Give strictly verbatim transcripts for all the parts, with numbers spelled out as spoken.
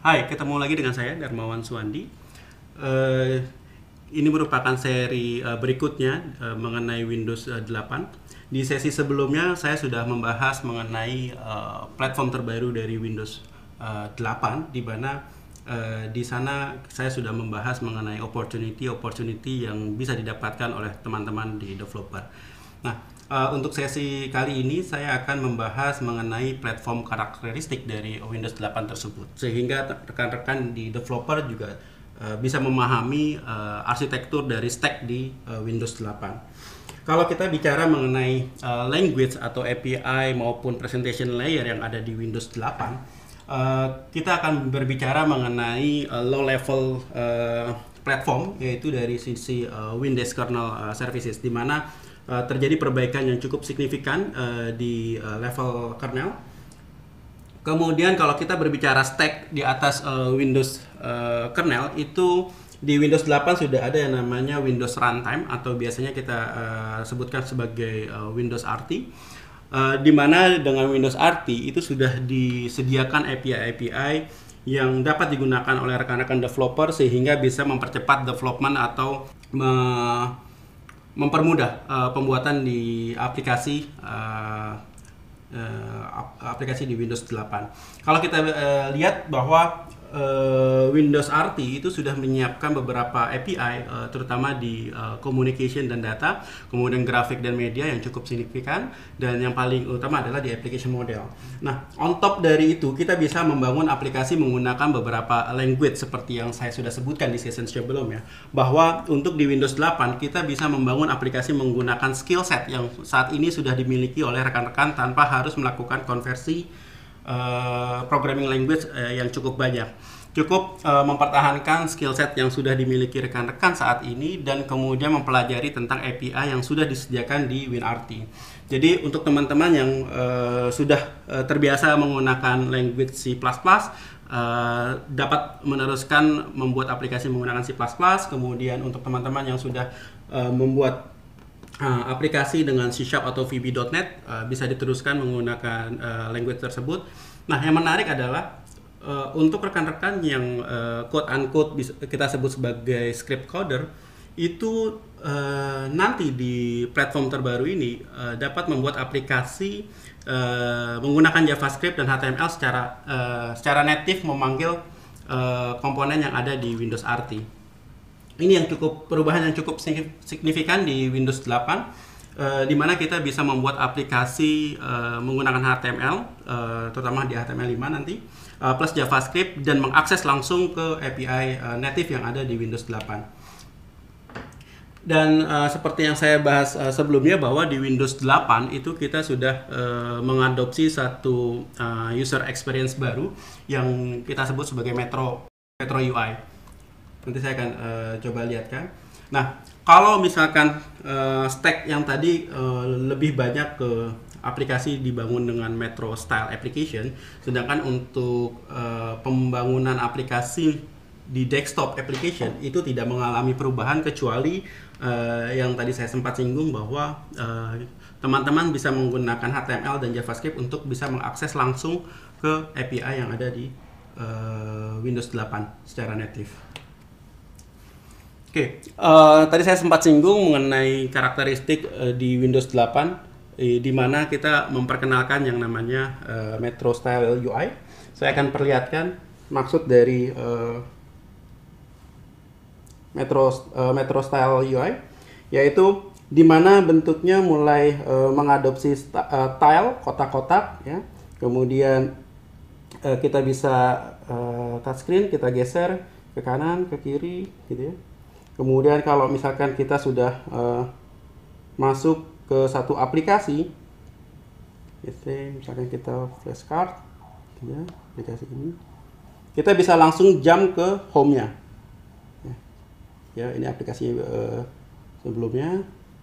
Hai, ketemu lagi dengan saya Darmawan Suwandi. Eh, ini merupakan seri eh, berikutnya eh, mengenai Windows eh, delapan. Di sesi sebelumnya saya sudah membahas mengenai eh, platform terbaru dari Windows eh, delapan, di mana eh, di sana saya sudah membahas mengenai opportunity-opportunity yang bisa didapatkan oleh teman-teman di developer. Nah, uh, untuk sesi kali ini saya akan membahas mengenai platform karakteristik dari Windows delapan tersebut, sehingga rekan-rekan di developer juga uh, bisa memahami uh, arsitektur dari stack di uh, Windows delapan. Kalau kita bicara mengenai uh, language atau A P I maupun presentation layer yang ada di Windows delapan, uh, kita akan berbicara mengenai uh, low level uh, platform, yaitu dari sisi uh, Windows kernel uh, services, di mana Uh, terjadi perbaikan yang cukup signifikan uh, di uh, level kernel. Kemudian kalau kita berbicara stack di atas uh, Windows uh, kernel, itu di Windows delapan sudah ada yang namanya Windows Runtime, atau biasanya kita uh, sebutkan sebagai uh, Windows R T, uh, di mana dengan Windows R T itu sudah disediakan A P I-A P I yang dapat digunakan oleh rekan-rekan developer sehingga bisa mempercepat development atau me mempermudah uh, pembuatan di aplikasi uh, uh, aplikasi di Windows delapan. Kalau kita uh, lihat bahwa uh, Windows R T itu sudah menyiapkan beberapa A P I, uh, terutama di uh, communication dan data, kemudian grafik dan media yang cukup signifikan, dan yang paling utama adalah di application model. Nah, on top dari itu kita bisa membangun aplikasi menggunakan beberapa language seperti yang saya sudah sebutkan di session sebelumnya, bahwa untuk di Windows delapan kita bisa membangun aplikasi menggunakan skill set yang saat ini sudah dimiliki oleh rekan-rekan tanpa harus melakukan konversi Uh, programming language uh, yang cukup banyak. Cukup uh, mempertahankan skill set yang sudah dimiliki rekan-rekan saat ini dan kemudian mempelajari tentang A P I yang sudah disediakan di WinRT. Jadi untuk teman-teman yang uh, sudah uh, terbiasa menggunakan language C plus plus, uh, dapat meneruskan membuat aplikasi menggunakan C plus plus. Kemudian untuk teman-teman yang sudah uh, membuat Uh, aplikasi dengan C Sharp atau V B dot net uh, bisa diteruskan menggunakan uh, language tersebut. Nah, yang menarik adalah uh, untuk rekan-rekan yang uh, quote unquote kita sebut sebagai script coder, itu uh, nanti di platform terbaru ini uh, dapat membuat aplikasi uh, menggunakan JavaScript dan H T M L secara uh, secara native memanggil uh, komponen yang ada di Windows R T. Ini yang cukup perubahan yang cukup signifikan di Windows delapan, uh, di mana kita bisa membuat aplikasi uh, menggunakan H T M L, uh, terutama di H T M L lima nanti, uh, plus JavaScript, dan mengakses langsung ke A P I uh, native yang ada di Windows delapan. Dan uh, seperti yang saya bahas uh, sebelumnya, bahwa di Windows delapan itu kita sudah uh, mengadopsi satu uh, user experience baru yang kita sebut sebagai Metro Metro U I. Nanti saya akan uh, coba lihatkan. Nah, kalau misalkan uh, stack yang tadi uh, lebih banyak ke aplikasi dibangun dengan Metro Style Application, sedangkan untuk uh, pembangunan aplikasi di desktop application itu tidak mengalami perubahan, kecuali uh, yang tadi saya sempat singgung bahwa uh, teman-teman bisa menggunakan H T M L dan JavaScript untuk bisa mengakses langsung ke A P I yang ada di uh, Windows delapan secara native. Oke, okay. uh, tadi saya sempat singgung mengenai karakteristik uh, di Windows delapan, eh, di mana kita memperkenalkan yang namanya uh, Metro Style U I. Saya akan perlihatkan maksud dari uh, Metro uh, Metro Style U I, yaitu di mana bentuknya mulai uh, mengadopsi uh, tile kotak-kotak, ya. Kemudian uh, kita bisa uh, touchscreen, kita geser ke kanan, ke kiri, gitu ya. Kemudian kalau misalkan kita sudah uh, masuk ke satu aplikasi, misalkan kita flashcard, ya, aplikasi ini, kita bisa langsung jump ke home-nya. Ya, ya, ini aplikasi uh, sebelumnya,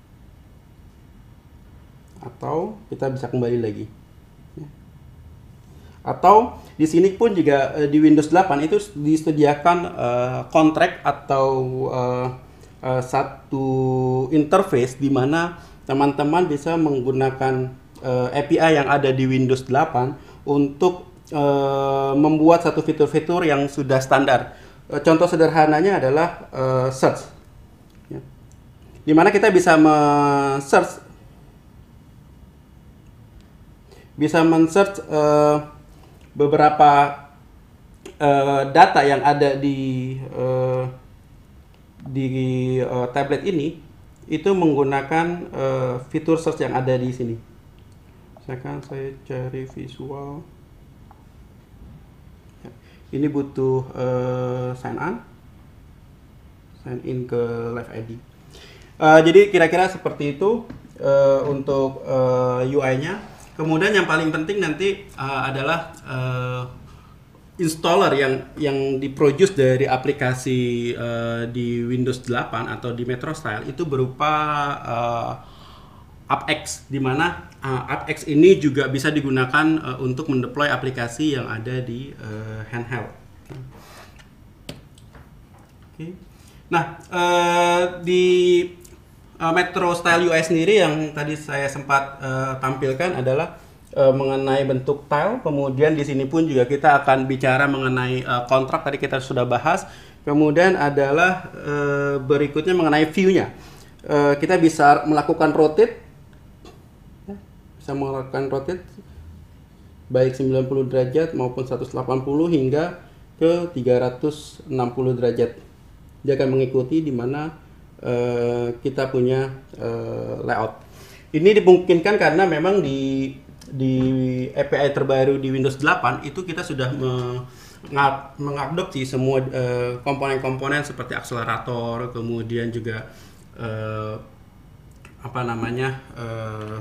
atau kita bisa kembali lagi. Ya. Atau di sini pun juga uh, di Windows delapan itu disediakan uh, kontrak atau uh, uh, satu interface di mana teman-teman bisa menggunakan uh, A P I yang ada di Windows delapan untuk uh, membuat satu fitur-fitur yang sudah standar. Uh, contoh sederhananya adalah uh, search, ya. Dimana kita bisa men-search bisa men-search uh, beberapa uh, data yang ada di uh, di uh, tablet ini, itu menggunakan uh, fitur search yang ada di sini. Misalkan saya cari visual, ya. Ini butuh uh, sign on, sign in ke Live I D. Uh, jadi kira-kira seperti itu uh, untuk uh, U I-nya. Kemudian yang paling penting nanti uh, adalah uh, installer yang yang diproduce dari aplikasi uh, di Windows delapan atau di MetroStyle itu berupa uh, AppX, di mana uh, AppX ini juga bisa digunakan uh, untuk mendeploy aplikasi yang ada di uh, handheld. Okay. Nah, uh, di uh, MetroStyle U I sendiri yang tadi saya sempat uh, tampilkan adalah uh, mengenai bentuk tile. Kemudian di sini pun juga kita akan bicara mengenai uh, kontrak, tadi kita sudah bahas. Kemudian adalah uh, berikutnya mengenai view-nya. Uh, kita bisa melakukan rotate, bisa melakukan rotate baik sembilan puluh derajat maupun seratus delapan puluh hingga ke tiga ratus enam puluh derajat. Dia akan mengikuti di mana uh, kita punya uh, layout. Ini dimungkinkan karena memang di di A P I terbaru di Windows delapan itu kita sudah me, mengadopsi semua uh, komponen-komponen seperti akselerator, kemudian juga uh, apa namanya uh,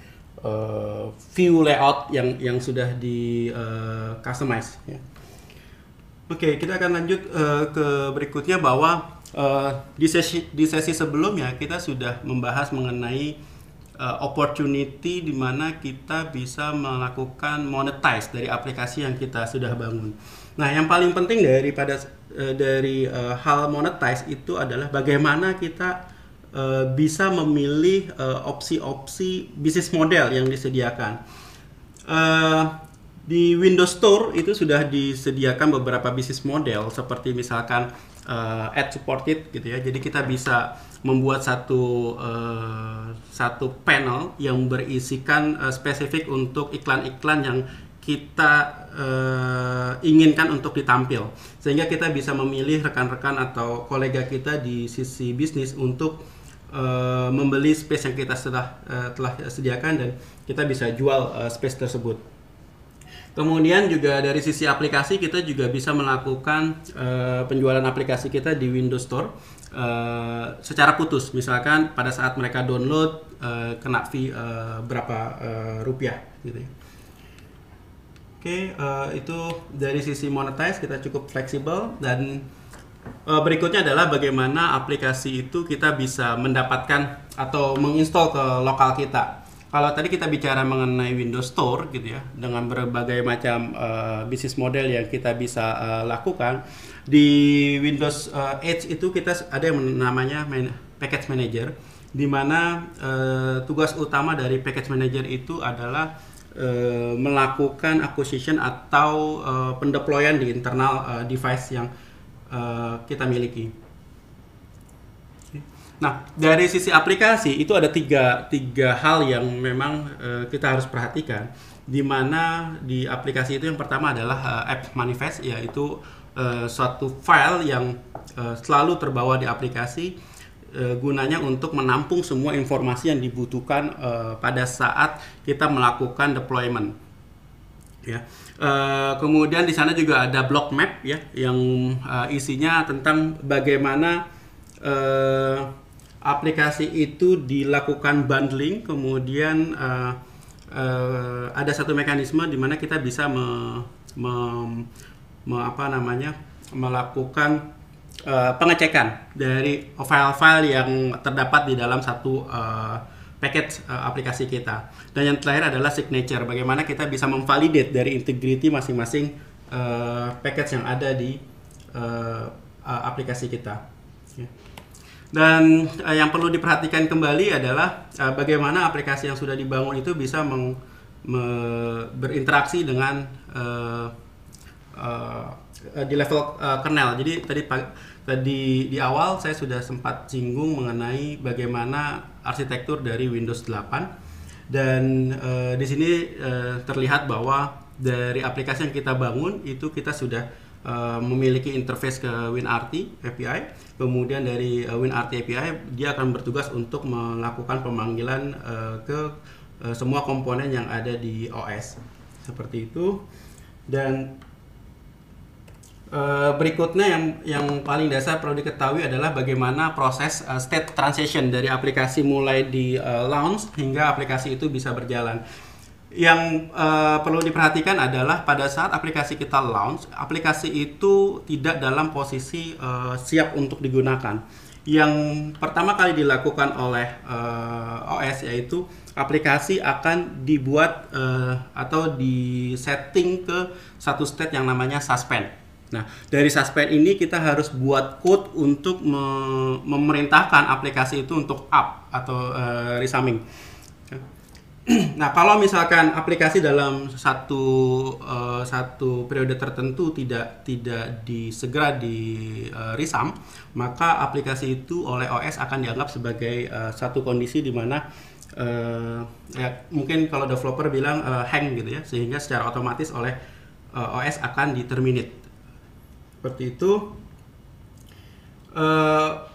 Uh, view layout yang yang sudah di uh, customize, ya. Oke, okay, kita akan lanjut uh, ke berikutnya bahwa uh, di sesi di sesi sebelumnya kita sudah membahas mengenai uh, opportunity di mana kita bisa melakukan monetize dari aplikasi yang kita sudah bangun. Nah, yang paling penting daripada uh, dari uh, hal monetize itu adalah bagaimana kita Uh, bisa memilih uh, opsi-opsi bisnis model yang disediakan. Uh, di Windows Store itu sudah disediakan beberapa bisnis model seperti misalkan uh, ad supported gitu ya. Jadi kita bisa membuat satu uh, satu panel yang berisikan uh, spesifik untuk iklan-iklan yang kita uh, inginkan untuk ditampil, sehingga kita bisa memilih rekan-rekan atau kolega kita di sisi bisnis untuk Uh, membeli space yang kita sudah uh, telah sediakan dan kita bisa jual uh, space tersebut. Kemudian juga dari sisi aplikasi kita juga bisa melakukan uh, penjualan aplikasi kita di Windows Store uh, secara putus. Misalkan pada saat mereka download uh, kena fee uh, berapa uh, rupiah gitu ya. Oke, okay, uh, itu dari sisi monetize kita cukup fleksibel. Dan Uh, berikutnya adalah bagaimana aplikasi itu kita bisa mendapatkan atau menginstal ke lokal kita. Kalau tadi kita bicara mengenai Windows Store gitu ya, dengan berbagai macam uh, bisnis model yang kita bisa uh, lakukan di Windows uh, Edge itu kita ada yang namanya man- Package Manager, di mana uh, tugas utama dari Package Manager itu adalah uh, melakukan acquisition atau uh, pendeployan di internal uh, device yang Uh, kita miliki. Nah, dari sisi aplikasi itu ada tiga, tiga hal yang memang uh, kita harus perhatikan. Di mana di aplikasi itu yang pertama adalah uh, app manifest, yaitu uh, suatu file yang uh, selalu terbawa di aplikasi, uh, gunanya untuk menampung semua informasi yang dibutuhkan uh, pada saat kita melakukan deployment. Ya. Uh, kemudian di sana juga ada block map ya, yang uh, isinya tentang bagaimana uh, aplikasi itu dilakukan bundling. Kemudian uh, uh, ada satu mekanisme di mana kita bisa me, me, me, apa namanya melakukan uh, pengecekan dari file-file yang terdapat di dalam satu uh, package uh, aplikasi kita. Dan yang terakhir adalah signature, bagaimana kita bisa memvalidate dari integrity masing-masing uh, package yang ada di uh, uh, aplikasi kita. Ya. Dan uh, yang perlu diperhatikan kembali adalah uh, bagaimana aplikasi yang sudah dibangun itu bisa meng, me- berinteraksi dengan uh, uh, di level uh, kernel. Jadi tadi tadi di awal saya sudah sempat singgung mengenai bagaimana arsitektur dari Windows delapan, dan uh, di sini uh, terlihat bahwa dari aplikasi yang kita bangun itu kita sudah Uh, memiliki interface ke WinRT A P I. Kemudian dari uh, WinRT A P I dia akan bertugas untuk melakukan pemanggilan uh, ke uh, semua komponen yang ada di O S seperti itu. Dan uh, berikutnya yang yang paling dasar perlu diketahui adalah bagaimana proses uh, state transition dari aplikasi mulai di uh, launch hingga aplikasi itu bisa berjalan. Yang uh, perlu diperhatikan adalah pada saat aplikasi kita launch, aplikasi itu tidak dalam posisi uh, siap untuk digunakan. Yang pertama kali dilakukan oleh uh, O S yaitu aplikasi akan dibuat uh, atau disetting ke satu state yang namanya suspend. Nah, dari suspend ini kita harus buat code untuk me- memerintahkan aplikasi itu untuk up atau uh, resumming. Nah, kalau misalkan aplikasi dalam satu uh, satu periode tertentu tidak tidak disegera di uh, resum, maka aplikasi itu oleh O S akan dianggap sebagai uh, satu kondisi di mana uh, ya, mungkin kalau developer bilang uh, hang gitu ya, sehingga secara otomatis oleh uh, O S akan di-terminate. Seperti itu. Uh,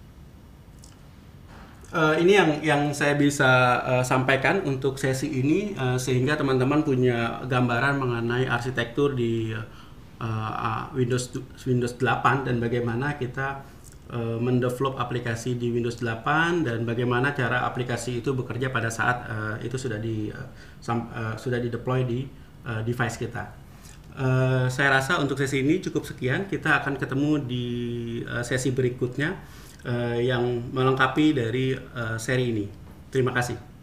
Uh, ini yang yang saya bisa uh, sampaikan untuk sesi ini, uh, sehingga teman-teman punya gambaran mengenai arsitektur di uh, uh, Windows Windows delapan dan bagaimana kita uh, mendevelop aplikasi di Windows delapan dan bagaimana cara aplikasi itu bekerja pada saat uh, itu sudah di uh, sam, uh, sudah di deploy di uh, device kita. Uh, saya rasa untuk sesi ini cukup sekian. Kita akan ketemu di uh, sesi berikutnya Uh, yang melengkapi dari uh, seri ini. Terima kasih.